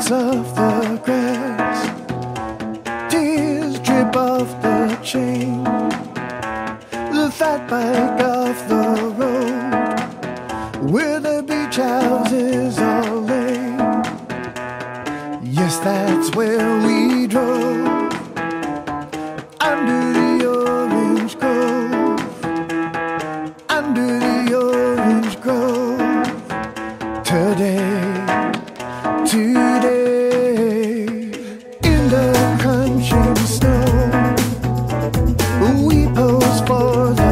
of the grass, tears drip off the chain, the fat bike off the road, where the beach houses are laid. Yes, that's where we drove, under the orange grove, under the orange grove. Today, in the crunching snow, we pose for the